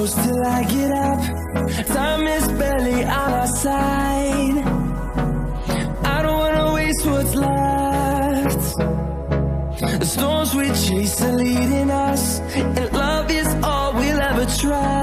close till I get up. Time is barely on our side. I don't wanna waste what's left. The storms we chase are leading us, and love is all we'll ever try.